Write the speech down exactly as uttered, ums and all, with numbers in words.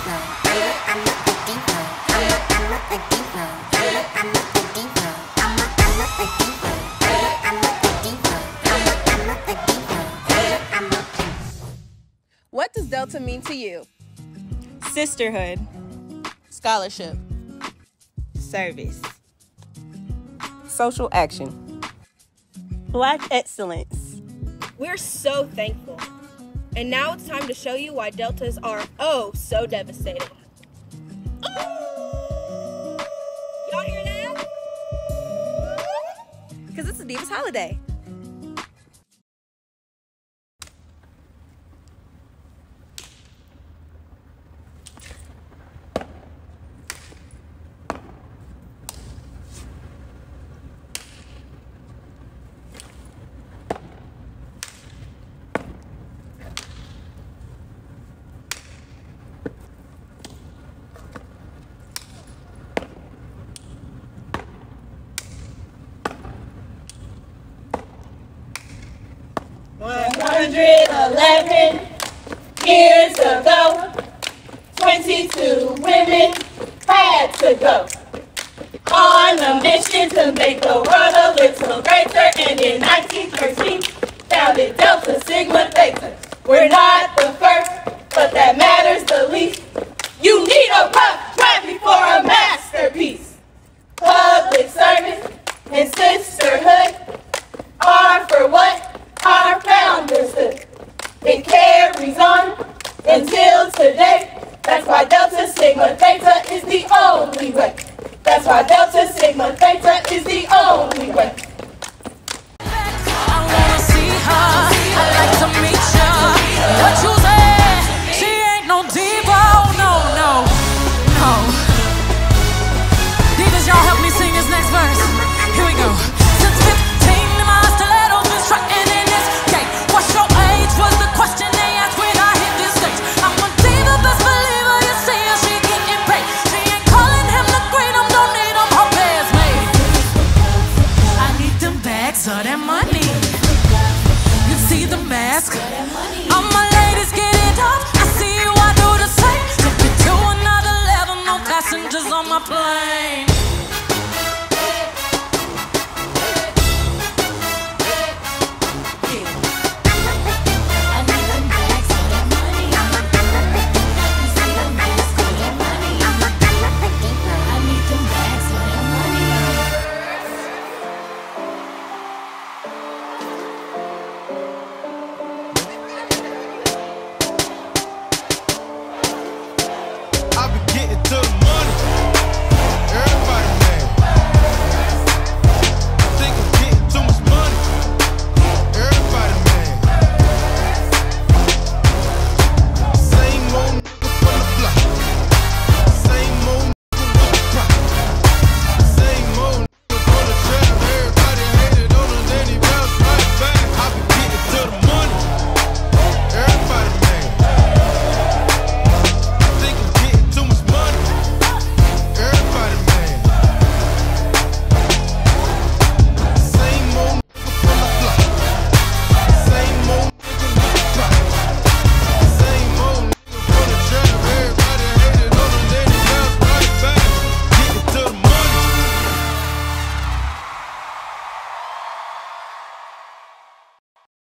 What does Delta mean to you? Sisterhood. Scholarship. Service. Social action. Black excellence. We're so thankful. And now it's time to show you why Deltas are oh so devastating. Y'all hear that? Because it's a Divas holiday. one hundred eleven years ago, twenty-two women had to go on a mission to make the world a little greater, and in nineteen thirteen, founded Delta Sigma Theta. We're not the first, but that matters the least. You need a rough draft before a masterpiece. Public service and sisterhood are for what our founders stood. It carries on until today. That's why Delta Sigma Theta is the only way. That's why Delta Sigma Theta is the only way. I wanna see her. I like to meet ya. What you say? She ain't no diva.